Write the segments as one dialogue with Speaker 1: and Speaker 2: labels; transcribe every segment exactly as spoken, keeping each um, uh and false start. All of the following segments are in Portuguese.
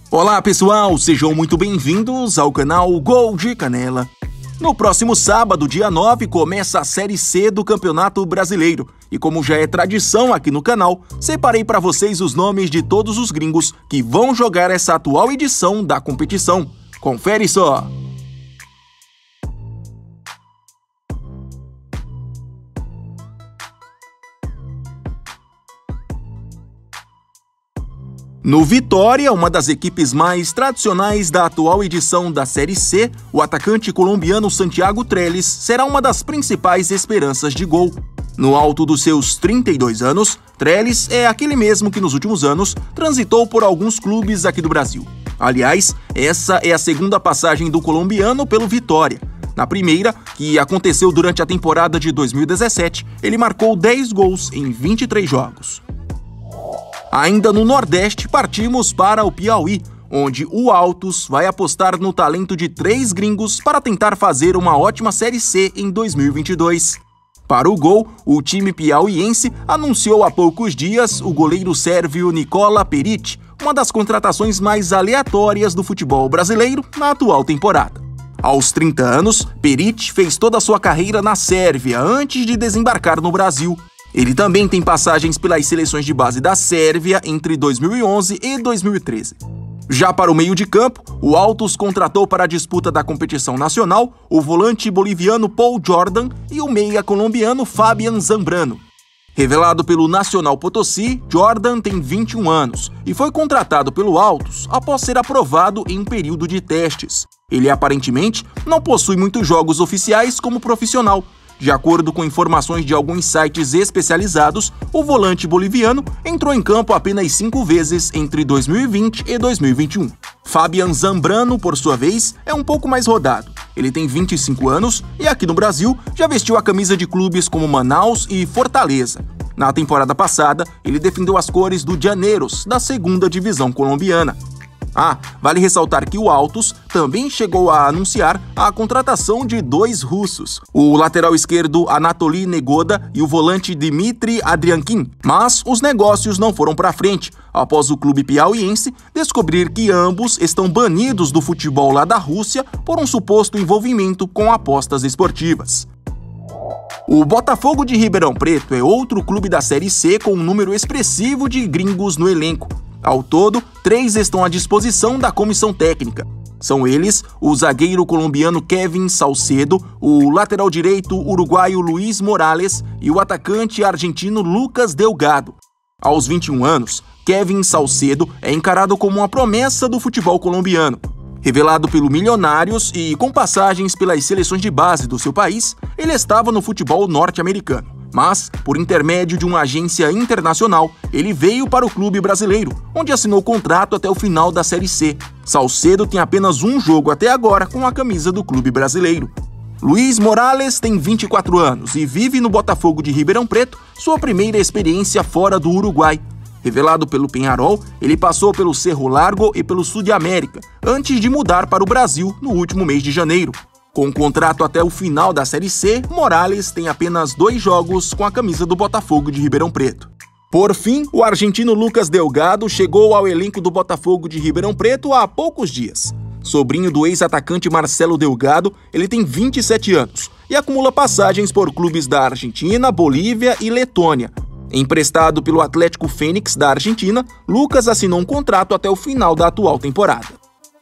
Speaker 1: Olá pessoal, sejam muito bem-vindos ao canal Gol de Canela. No próximo sábado, dia nove, começa a Série C do Campeonato Brasileiro. E como já é tradição aqui no canal, separei para vocês os nomes de todos os gringos que vão jogar essa atual edição da competição. Confere só! No Vitória, uma das equipes mais tradicionais da atual edição da Série C, o atacante colombiano Santiago Trellis será uma das principais esperanças de gol. No alto dos seus trinta e dois anos, Trellis é aquele mesmo que nos últimos anos transitou por alguns clubes aqui do Brasil. Aliás, essa é a segunda passagem do colombiano pelo Vitória. Na primeira, que aconteceu durante a temporada de dois mil e dezessete, ele marcou dez gols em vinte e três jogos. Ainda no Nordeste, partimos para o Piauí, onde o Altos vai apostar no talento de três gringos para tentar fazer uma ótima Série C em dois mil e vinte e dois. Para o gol, o time piauiense anunciou há poucos dias o goleiro sérvio Nikola Perić, uma das contratações mais aleatórias do futebol brasileiro na atual temporada. Aos trinta anos, Perić fez toda a sua carreira na Sérvia antes de desembarcar no Brasil. Ele também tem passagens pelas seleções de base da Sérvia entre dois mil e onze e dois mil e treze. Já para o meio de campo, o Altos contratou para a disputa da competição nacional o volante boliviano Paul Jordan e o meia colombiano Fabian Zambrano. Revelado pelo Nacional Potosí, Jordan tem vinte e um anos e foi contratado pelo Altos após ser aprovado em um período de testes. Ele aparentemente não possui muitos jogos oficiais como profissional. De acordo com informações de alguns sites especializados, o volante boliviano entrou em campo apenas cinco vezes entre dois mil e vinte e dois mil e vinte e um. Fabian Zambrano, por sua vez, é um pouco mais rodado. Ele tem vinte e cinco anos e aqui no Brasil já vestiu a camisa de clubes como Manaus e Fortaleza. Na temporada passada, ele defendeu as cores do Llaneros, da segunda divisão colombiana. Ah, vale ressaltar que o Altos também chegou a anunciar a contratação de dois russos, o lateral esquerdo Anatoly Negoda e o volante Dmitry Adriankin, mas os negócios não foram para frente, após o clube piauiense descobrir que ambos estão banidos do futebol lá da Rússia por um suposto envolvimento com apostas esportivas. O Botafogo de Ribeirão Preto é outro clube da Série C com um número expressivo de gringos no elenco. Ao todo, três estão à disposição da comissão técnica. São eles o zagueiro colombiano Kevin Salcedo, o lateral direito uruguaio Luis Morales e o atacante argentino Lucas Delgado. Aos vinte e um anos, Kevin Salcedo é encarado como uma promessa do futebol colombiano. Revelado pelo Milionários e com passagens pelas seleções de base do seu país, ele estava no futebol norte-americano. Mas, por intermédio de uma agência internacional, ele veio para o clube brasileiro, onde assinou contrato até o final da Série C. Salcedo tem apenas um jogo até agora com a camisa do clube brasileiro. Luis Morales tem vinte e quatro anos e vive no Botafogo de Ribeirão Preto, sua primeira experiência fora do Uruguai. Revelado pelo Peñarol, ele passou pelo Cerro Largo e pelo Sul de América, antes de mudar para o Brasil no último mês de janeiro. Com um contrato até o final da Série C, Morales tem apenas dois jogos com a camisa do Botafogo de Ribeirão Preto. Por fim, o argentino Lucas Delgado chegou ao elenco do Botafogo de Ribeirão Preto há poucos dias. Sobrinho do ex-atacante Marcelo Delgado, ele tem vinte e sete anos e acumula passagens por clubes da Argentina, Bolívia e Letônia. Emprestado pelo Atlético Fênix da Argentina, Lucas assinou um contrato até o final da atual temporada.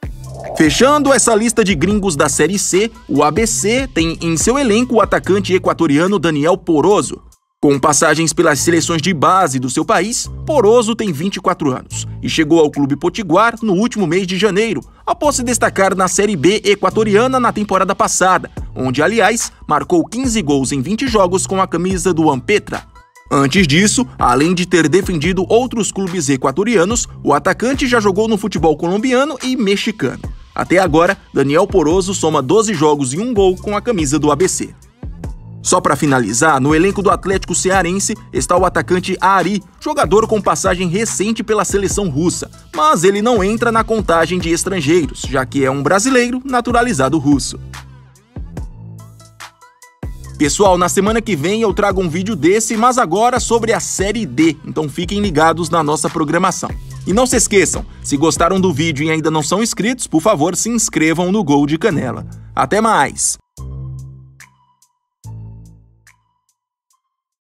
Speaker 1: Fechando essa lista de gringos da Série C, o A B C tem em seu elenco o atacante equatoriano Daniel Poroso. Com passagens pelas seleções de base do seu país, Poroso tem vinte e quatro anos e chegou ao clube potiguar no último mês de janeiro, após se destacar na Série B equatoriana na temporada passada, onde, aliás, marcou quinze gols em vinte jogos com a camisa do Ampetra. Antes disso, além de ter defendido outros clubes equatorianos, o atacante já jogou no futebol colombiano e mexicano. Até agora, Daniel Poroso soma doze jogos e um gol com a camisa do A B C. Só para finalizar, no elenco do Atlético Cearense está o atacante Ari, jogador com passagem recente pela seleção russa, mas ele não entra na contagem de estrangeiros, já que é um brasileiro naturalizado russo. Pessoal, na semana que vem eu trago um vídeo desse, mas agora sobre a Série D, então fiquem ligados na nossa programação. E não se esqueçam, se gostaram do vídeo e ainda não são inscritos, por favor se inscrevam no Gol de Canela. Até mais!